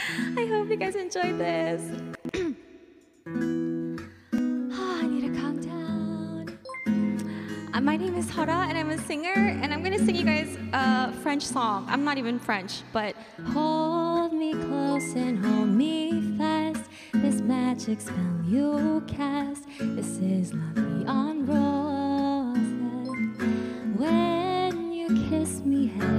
I hope you guys enjoyed this. I need to calm down. My name is Hara, and I'm a singer, and I'm gonna sing you guys a French song. I'm not even French, but hold me close and hold me fast. This magic spell you cast. This is love beyond roses. When you kiss me,